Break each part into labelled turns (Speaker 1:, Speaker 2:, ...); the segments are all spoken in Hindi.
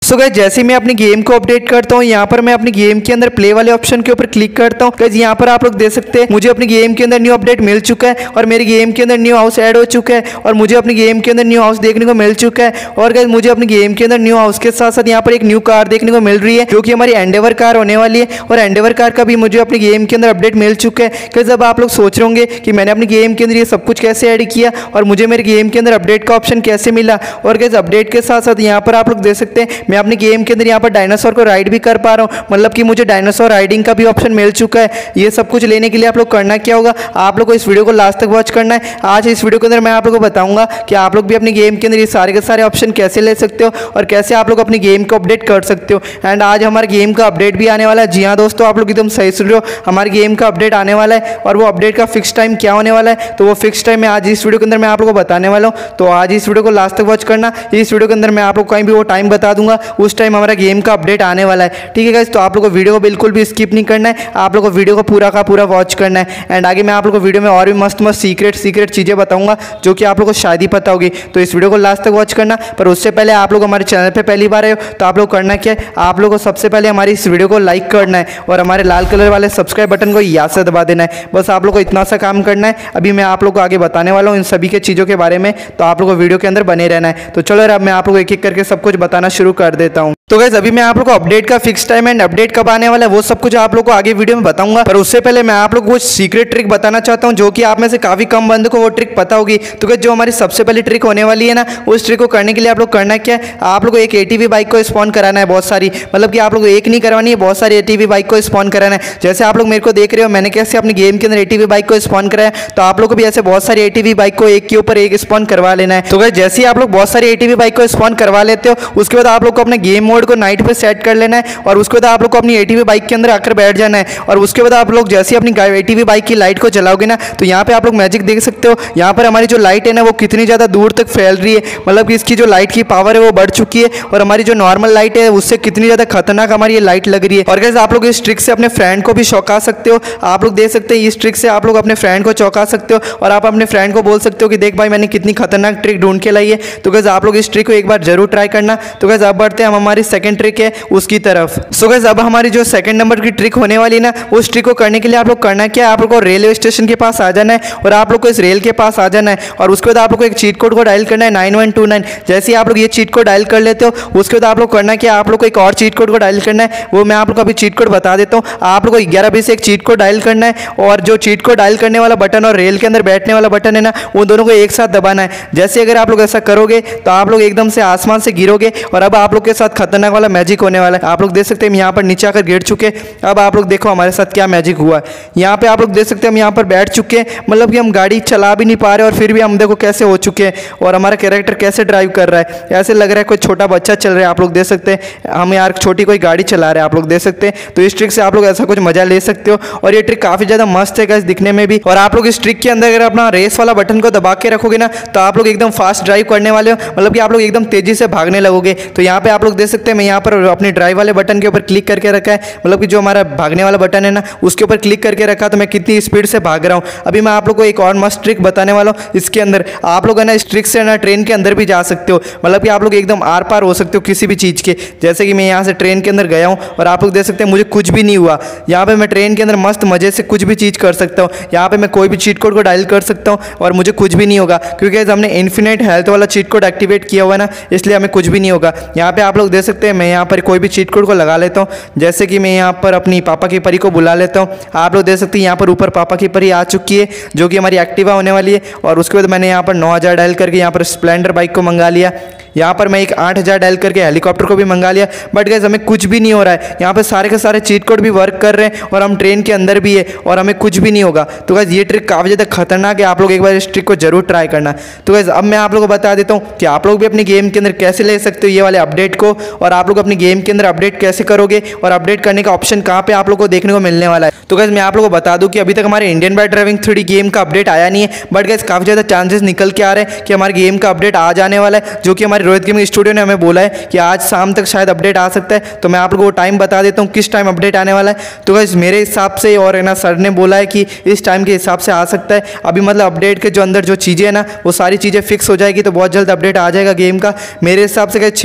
Speaker 1: सो गाइस जैसे मैं अपनी गेम को अपडेट करता हूँ, यहाँ पर मैं अपनी गेम के अंदर प्ले वाले ऑप्शन के ऊपर क्लिक करता हूँ। गाइस यहाँ पर आप लोग देख सकते हैं मुझे अपनी गेम के अंदर न्यू अपडेट मिल चुका है और मेरी गेम के अंदर न्यू हाउस ऐड हो चुका है और मुझे अपनी गेम के अंदर न्यू हाउस देखने को मिल चुका है। और गाइस मुझे अपनी गेम के अंदर न्यू हाउस के साथ साथ यहाँ पर एक न्यू कार देखने को मिल रही है जो कि हमारी एंडेवर कार होने वाली है और एंडेवर कार का भी मुझे अपनी गेम के अंदर अपडेट मिल चुका है। गाइस अब आप लोग सोच रहे होंगे कि मैंने अपनी गेम के अंदर ये सब कुछ कैसे ऐड किया और मुझे मेरी गेम के अंदर अपडेट का ऑप्शन कैसे मिला। और गाइस अपडेट के साथ साथ यहाँ पर आप लोग देख सकते हैं मैं अपनी गेम के अंदर यहाँ पर डायनासोर को राइड भी कर पा रहा हूँ, मतलब कि मुझे डायनासोर राइडिंग का भी ऑप्शन मिल चुका है। ये सब कुछ लेने के लिए आप लोग करना क्या होगा, आप लोग को इस वीडियो को लास्ट तक वॉच करना है। आज इस वीडियो के अंदर मैं आप लोगों को बताऊंगा कि आप लोग भी अपनी गेम के अंदर ये सारे के सारे ऑप्शन कैसे ले सकते हो और कैसे आप लोग अपनी गेम को अपडेट कर सकते हो। एंड आज हमारे गेम का अपडेट भी आने वाला है। जी हाँ दोस्तों, आप लोग एकदम सही सुन रहे हो, हमारी गेम का अपडेट आने वाला है और वो अपडेट का फिक्स टाइम क्या होने वाला है, तो वो फिक्स टाइम मैं आज इस वीडियो के अंदर मैं आप लोगों को बताने वाला हूँ। तो आज इस वीडियो को लास्ट तक वॉच करना। इस वीडियो के अंदर मैं आप लोग कहीं भी वो टाइम बता दूंगा, उस टाइम हमारा गेम का अपडेट आने वाला है। ठीक है गाइस, तो आप लोगों को वीडियो को बिल्कुल भी स्किप नहीं करना है, आप लोगों को वीडियो को पूरा का पूरा वॉच करना है। एंड आगे मैं आप लोगों को वीडियो में और भी मस्त मस्त सीक्रेट चीज़ें बताऊंगा जो कि आप लोगों को शायद ही पता होगी। तो इस वीडियो को लास्ट तक वॉच करना। पर उससे पहले आप लोग हमारे चैनल पर पहली बार आए हो तो आप लोग करना क्या है, आप लोगों को सबसे पहले हमारी इस वीडियो को लाइक करना है और हमारे लाल कलर वाले सब्सक्राइब बटन को याद से दबा देना है। बस आप लोग को इतना सा काम करना है। अभी मैं आप लोग को आगे बताने वाला हूँ इन सभी के चीज़ों के बारे में, तो आप लोग को वीडियो के अंदर बने रहना है। तो चलो अब मैं आप लोग एक एक करके सब कुछ बताना शुरू कर देता हूँ। तो गाइस अभी मैं आप लोग को अपडेट का फिक्स टाइम एंड अपडेट कब आने वाला है वो सब कुछ आप लोग को आगे वीडियो में बताऊंगा। पर उससे पहले मैं आप लोग को कुछ सीक्रेट ट्रिक बताना चाहता हूं जो कि आप में से काफी कम बंदों को वो ट्रिक पता होगी। तो गाइस जो हमारी सबसे पहली ट्रिक होने वाली है ना, उस ट्रिक को करने के लिए आप लोग करना क्या है, आप लोग को एक एटीवी बाइक को स्पॉन कराना है बहुत सारी, मतलब कि आप लोग एक नहीं करवानी है, बहुत सारी एटीवी बाइक को स्पॉन कराना है। जैसे आप लोग मेरे को देख रहे हो मैंने कैसे अपनी गेम के अंदर एटीवी बाइक को स्पॉन कराया, तो आप लोग को भी ऐसे बहुत सारी एटीवी बाइक को एक के ऊपर एक स्पॉन करवा लेना है। तो गाइस जैसे ही आप लोग बहुत सारी एटीवी बाइक को स्पॉन करवा लेते हो, उसके बाद आप लोग को अपने गेम मोड को नाइट पे सेट कर लेना है और उसके बाद आप लोग को अपनी एटीवी बाइक के अंदर आकर बैठ जाना है। और उसके बाद आप लोग जैसे अपनी एटीवी बाइक की लाइट को जलाओगे ना, तो यहाँ पे आप लोग मैजिक देख सकते हो। यहाँ पर हमारी जो लाइट है ना वो कितनी ज़्यादा दूर तक फैल रही है, मतलब कि इसकी जो लाइट की पावर है वो बढ़ चुकी है और हमारी जो नॉर्मल लाइट है उससे कितनी ज़्यादा खतरनाक हमारी ये लाइट लग रही है। और गाइस आप लोग इस ट्रिक से अपने फ्रेंड को भी चौंका सकते हो। आप लोग देख सकते हैं इस ट्रिक से आप लोग अपने फ्रेंड को चौंका सकते हो और आप अपने फ्रेंड को बोल सकते हो कि देख भाई मैंने कितनी खतरनाक ट्रिक ढूंढ के लाई है। तो गाइस आप लोग इस ट्रिक को एक बार जरूर ट्राई करना। तो गाइस अब बढ़ते हैं हम हमारी सेकंड ट्रिक है उसकी तरफ। सो गाइस अब हमारी जो सेकंड नंबर की ट्रिक होने वाली है ना, उस ट्रिक को करने के लिए आप लोग करना क्या है, आप लोग को रेलवे स्टेशन के पास आ जाना है और आप लोग को इस रेल के पास आ जाना है और उसके बाद आप लोग को एक चीट कोड को डायल करना है 9129। जैसे ही आप लोग ये चीट कोड डायल कर लेते हो, उसके बाद आप लोग करना क्या, आप लोग को एक और चीट कोड को डायल करना है। वो मैं आप लोग को अभी चीट कोड बता देता हूँ। आप लोग को 11 से एक चीट कोड डायल करना है और जो चीट कोड डायल करने वाला बटन और रेल के अंदर बैठने वाला बटन है ना, वो दोनों को एक साथ दबाना है। जैसे अगर आप लोग ऐसा करोगे तो आप लोग एकदम से आसमान से गिरोगे और अब आप लोग के साथ खतरनाक वाला मैजिक होने वाला है। आप लोग देख सकते हैं यहाँ पर नीचे आकर गिर चुके। अब आप लोग देखो हमारे साथ क्या मैजिक हुआ। यहाँ पे आप लोग देख सकते हैं हम यहाँ पर बैठ चुके हैं, मतलब कि हम गाड़ी चला भी नहीं पा रहे और फिर भी हम देखो कैसे हो चुके हैं और हमारा कैरेक्टर कैसे ड्राइव कर रहा है, ऐसे लग रहा है कोई छोटा बच्चा चल रहा है। आप लोग देख सकते हैं हम यार छोटी कोई गाड़ी चला रहे हैं, आप लोग देख सकते हैं। तो इस ट्रिक से आप लोग ऐसा कुछ मजा ले सकते हो और ये ट्रिक काफी ज्यादा मस्त है गाइस दिखने में भी। और आप लोग इस ट्रिक के अंदर अगर अपना रेस वाला बटन को दबा के रखोगे ना, तो आप लोग एकदम फास्ट ड्राइव करने वाले हो, मतलब कि आप लोग एकदम तेजी से भागने लगोगे। तो यहाँ पे आप लोग देख सकते हैं मैं यहाँ पर अपने ड्राइव वाले बटन के ऊपर क्लिक करके रखा है, मतलब कि जो हमारा भागने वाला बटन है ना उसके ऊपर क्लिक करके रखा, तो मैं कितनी स्पीड से भाग रहा हूँ। अभी मैं आप लोग को एक और मस्त ट्रिक बताने वाला हूँ। इसके अंदर आप लोग है ना इस ट्रिक से ना ट्रेन के अंदर भी जा सकते हो, मतलब कि आप लोग एकदम आर पार हो सकते हो किसी भी चीज़ के। जैसे कि मैं यहाँ से ट्रेन के अंदर गया हूँ और आप लोग देख सकते हैं मुझे कुछ भी नहीं हुआ। यहाँ पे मैं ट्रेन के अंदर मस्त मजे से कुछ भी चीज़ कर सकता हूँ। यहाँ पे मैं कोई भी चीट कोड को डायल कर सकता हूँ और मुझे कुछ भी नहीं होगा, क्योंकि हमने इन्फिनिट हेल्थ वाला चीट कोड एक्टिवेट किया हुआ है ना, इसलिए हमें कुछ भी नहीं होगा। यहाँ पे आप लोग देख सकते हैं मैं यहाँ पर कोई भी चीट कोड को लगा लेता हूँ। जैसे कि मैं यहाँ पर अपनी पापा की परी को बुला लेता हूँ। आप लोग देख सकते हैं यहाँ पर ऊपर पापा की परी आ चुकी है जो कि हमारी एक्टिवा होने वाली है। और उसके बाद मैंने यहाँ पर 9000 डायल करके यहाँ पर स्प्लेंडर बाइक को मंगा लिया। यहाँ पर मैं एक 8000 डायल करके हेलीकॉप्टर को भी मंगा लिया। बट गाइस हमें कुछ भी नहीं हो रहा है। यहाँ पे सारे के सारे चीट कोड भी वर्क कर रहे हैं और हम ट्रेन के अंदर भी है और हमें कुछ भी नहीं होगा। तो गाइस ये ट्रिक काफ़ी ज़्यादा खतरनाक है, आप लोग एक बार इस ट्रिक को जरूर ट्राई करना। तो गाइस अब मैं आप लोगों को बता देता हूँ कि आप लोग भी अपनी गेम के अंदर कैसे ले सकते हो ये वाले अपडेट को, और आप लोग अपनी गेम के अंदर अपडेट कैसे करोगे और अपडेट करने का ऑप्शन कहाँ पे आप लोग को देखने को मिलने वाला है। तो गाइस मैं आप लोगों को बता दूँ कि अभी तक हमारे Indian bike driving 3D game का अपडेट आया नहीं है, बट गाइस काफ़ी ज़्यादा चांसेस निकल के आ रहे हैं कि हमारे गेम का अपडेट आ जाने वाला है, जो कि हमारे रोहित गेमिंग स्टूडियो ने हमें बोला है कि आज शाम तक शायद अपडेट आ सकता है। तो मैं आप लोगों को टाइम बता देता हूँ किस टाइम अपडेट आने वाला है। तो गाइस मेरे हिसाब से और है ना सर ने बोला है कि इस टाइम के हिसाब से आ सकता है। अभी मतलब अपडेट के जो अंदर जो चीज़ें हैं ना वो सारी चीज़ें फिक्स हो जाएगी, तो बहुत जल्द अपडेट आ जाएगा गेम का। मेरे हिसाब से 6 या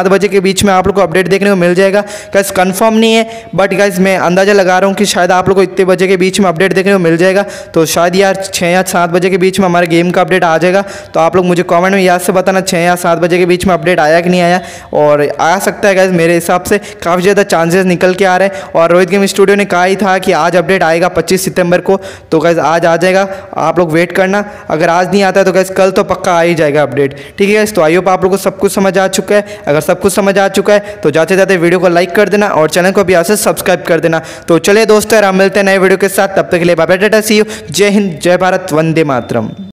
Speaker 1: 7 बजे के बीच में आप लोग को अपडेट देखने को मिल जाएगा। गाइस कंफर्म नहीं है, बट गाइस मैं अंदाज़ा लगा रहा हूँ कि शायद आप लोग को इतने बजे के बीच में अपडेट देखने को मिल जाएगा। तो शायद यार 6 या 7 बजे के बीच में हमारे गेम का अपडेट आ जाएगा। तो आप लोग मुझे कमेंट में याद से बताना 6 या 7 बजे के बीच में अपडेट आया कि नहीं आया, और आ सकता है गाइस। मेरे हिसाब से काफ़ी ज़्यादा चांसेस निकल के आ रहे हैं, और रोहित गेम स्टूडियो ने कहा ही था कि आज अपडेट आएगा 25 सितंबर को। तो गाइस आज आ जाएगा, आप लोग वेट करना। अगर आज नहीं आता है तो गाइस कल तो पक्का आ ही जाएगा अपडेट, ठीक है गाइस। तो आई होप आप लोगों को सब कुछ समझ आ चुका है। अगर सब कुछ समझ आ चुका है तो जाते जाते वीडियो को लाइक कर देना और चैनल को भी यहाँ से सब्सक्राइब कर देना। तो चलिए दोस्तों, हम मिलते हैं नए वीडियो के साथ, तब तक के लिए bye bye, tata, see you, जय हिंद, जय भारत, वंदे मातरम।